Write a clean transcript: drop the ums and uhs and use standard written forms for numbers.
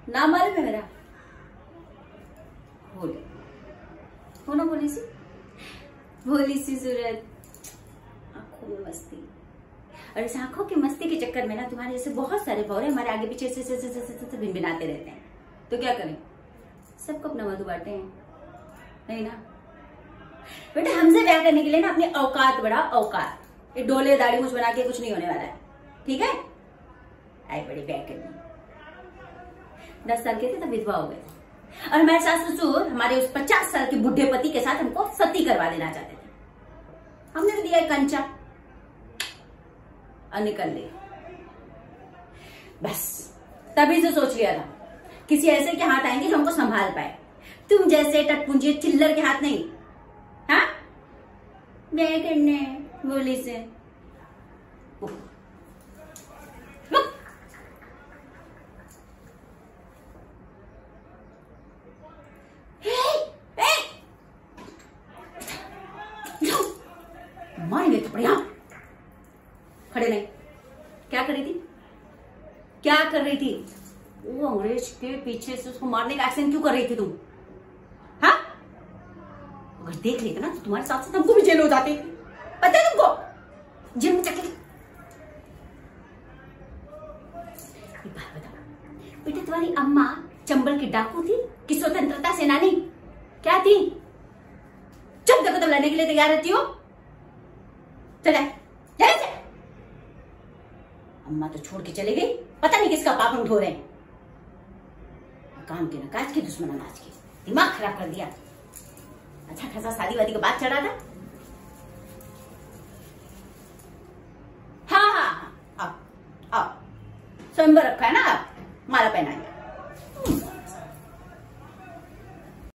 नाम मालूम है मेरा? भोली हो ना, भोली सी सूरत, आंखों में मस्ती। और इस आंखों की मस्ती के चक्कर में ना तुम्हारे जैसे बहुत सारे भौरे हमारे आगे पीछे से भिनभिनाते रहते हैं। तो क्या करें, सबको अपना मधु बांटे हैं, नहीं ना बेटा। हमसे ब्याह करने के लिए ना अपनी औकात बढ़ा, औकात। ये डोले दाढ़ी मुझ बना के कुछ नहीं होने वाला है, ठीक है? आए बड़े ब्याह करने, 10 साल के थे तब विधवा हो गए थे, और हमारे सास ससुर हमारे उस 50 साल के बुढ़े पति के साथ हमको सती करवा देना चाहते थे। हमने तो दिया कंचा और निकल ले। बस तभी से सोच लिया था किसी ऐसे के हाथ आएंगे जो हमको संभाल पाए। तुम जैसे टटपुंजे चिल्लर के हाथ नहीं। हाँ, मैं करने बोली से मारेंगे तो बढ़िया। खड़े नहीं, क्या कर रही थी? क्या कर रही थी? वो अंग्रेज के पीछे से उसको मारने का एक्शन क्यों कर रही थी तुम? हाँ, अगर देख लेते ना तो तुम्हारे साथ साथ हमको भी जेल हो जाती। पता है तुमको? जेल में चक्के। एक बात बताओ बेटा, तुम्हारी अम्मा चंबल की डाकू थी कि स्वतंत्रता सेनानी? क्या थी? जब देखो तब लड़ने के लिए तैयार रहती हो। चले अम्मा तो छोड़ के चले गई, पता नहीं किसका पाप हम धो रहे हैं। काम के न काज के, दुश्मन अनाज के, दिमाग खराब कर दिया। अच्छा खासा शादी वादी का बात चढ़ा था। हाँ हाँ हाँ, आओ स्वयंवर रखा है ना, माला पहनाएंगे।